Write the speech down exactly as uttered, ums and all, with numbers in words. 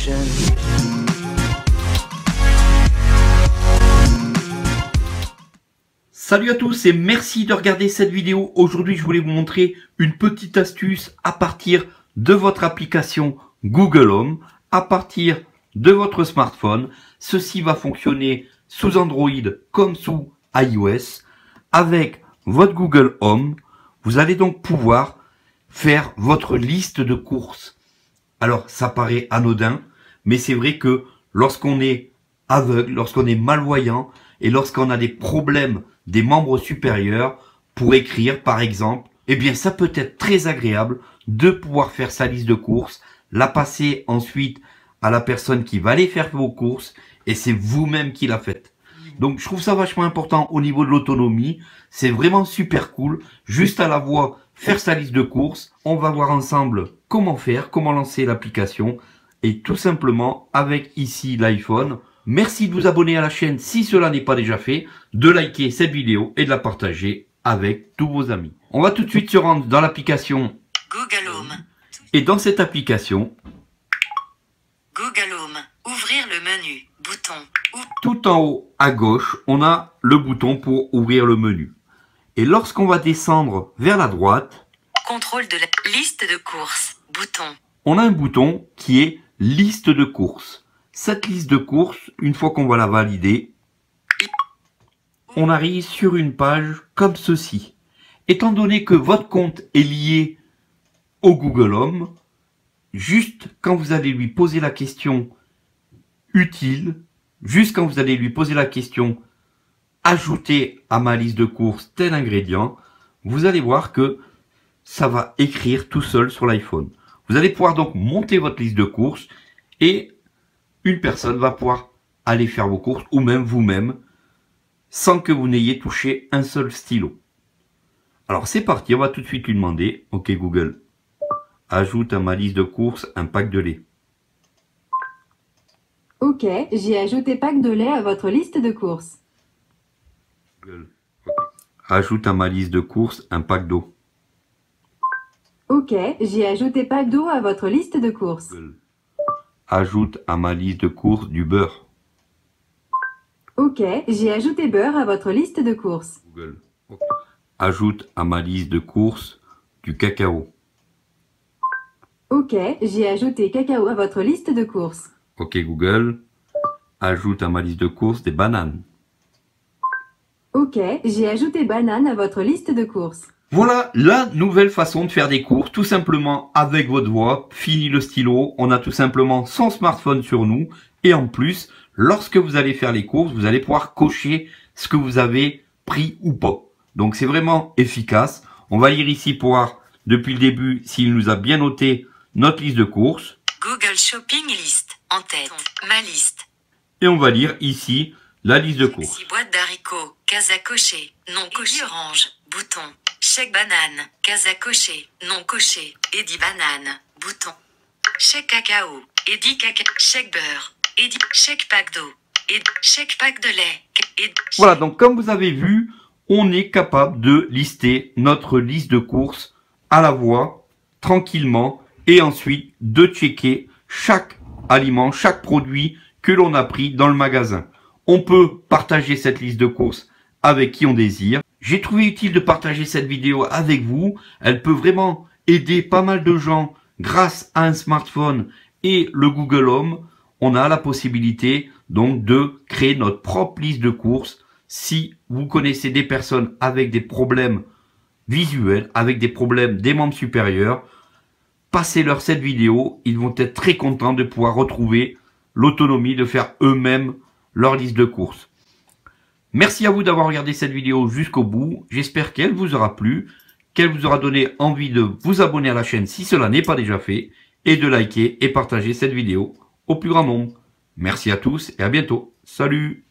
prochaine. Salut à tous et merci de regarder cette vidéo. Aujourd'hui, je voulais vous montrer une petite astuce à partir de votre application Google Home, à partir de votre smartphone. Ceci va fonctionner sous Android comme sous iOS. Avec votre Google Home, vous allez donc pouvoir faire votre liste de courses. Alors, ça paraît anodin, mais c'est vrai que lorsqu'on est aveugle, lorsqu'on est malvoyant et lorsqu'on a des problèmes des membres supérieurs pour écrire, par exemple, eh bien, ça peut être très agréable de pouvoir faire sa liste de courses, la passer ensuite à la personne qui va aller faire vos courses et c'est vous-même qui la faites. Donc, je trouve ça vachement important au niveau de l'autonomie. C'est vraiment super cool. Juste à la voix, faire sa liste de courses. On va voir ensemble comment faire, comment lancer l'application. Et tout simplement, avec ici l'iPhone. Merci de vous abonner à la chaîne si cela n'est pas déjà fait. De liker cette vidéo et de la partager avec tous vos amis. On va tout de suite se rendre dans l'application Google Home. Et dans cette application, Google Home. Ouvrir le menu. Bouton. Ou tout en haut à gauche, on a le bouton pour ouvrir le menu. Et lorsqu'on va descendre vers la droite, contrôle de la liste de courses. Bouton. on a un bouton qui est liste de courses. Cette liste de courses, une fois qu'on va la valider, on arrive sur une page comme ceci. Étant donné que votre compte est lié au Google Home, juste quand vous allez lui poser la question utile, juste quand vous allez lui poser la question ajouter à ma liste de courses tel ingrédient, vous allez voir que ça va écrire tout seul sur l'iPhone. Vous allez pouvoir donc monter votre liste de courses et une personne va pouvoir aller faire vos courses ou même vous-même sans que vous n'ayez touché un seul stylo. Alors c'est parti, on va tout de suite lui demander, ok Google, ajoute à ma liste de courses un pack de lait. Ok, j'ai ajouté pack de lait à votre liste de courses. Google, ok. Ajoute à ma liste de courses un pack d'eau. Ok, j'ai ajouté pack d'eau à votre liste de courses. Google, ajoute à ma liste de courses du beurre. Ok, j'ai ajouté beurre à votre liste de courses. Google, ok. Ajoute à ma liste de courses du cacao. Ok, j'ai ajouté cacao à votre liste de courses. Ok Google, ajoute à ma liste de courses des bananes. Ok, j'ai ajouté banane à votre liste de courses. Voilà la nouvelle façon de faire des courses, tout simplement avec votre voix, fini le stylo, on a tout simplement son smartphone sur nous et en plus, lorsque vous allez faire les courses, vous allez pouvoir cocher ce que vous avez pris ou pas. Donc c'est vraiment efficace. On va lire ici pour voir depuis le début s'il nous a bien noté notre liste de courses. Google Shopping List. En tête. Ma liste. Et on va lire ici la liste de courses. six boîtes d'haricots. Case à cocher. Non coché. Orange. Bouton. Chèque banane. Case à cocher. Non coché. Eddie banane. Bouton. Chèque cacao. Eddie cacao. Chèque beurre. Eddie. Chèque pack d'eau. Eddie. Chèque pack de lait. Eddie. Voilà, donc comme vous avez vu, on est capable de lister notre liste de courses à la voix, tranquillement, et ensuite de checker chaque aliment, chaque produit que l'on a pris dans le magasin. On peut partager cette liste de courses avec qui on désire. J'ai trouvé utile de partager cette vidéo avec vous. Elle peut vraiment aider pas mal de gens grâce à un smartphone et le Google Home. On a la possibilité donc de créer notre propre liste de courses. Si vous connaissez des personnes avec des problèmes visuels, avec des problèmes des membres supérieurs, passez-leur cette vidéo. Ils vont être très contents de pouvoir retrouver l'autonomie de faire eux-mêmes leur liste de courses. Merci à vous d'avoir regardé cette vidéo jusqu'au bout. J'espère qu'elle vous aura plu, qu'elle vous aura donné envie de vous abonner à la chaîne si cela n'est pas déjà fait, et de liker et partager cette vidéo au plus grand nombre. Merci à tous et à bientôt. Salut!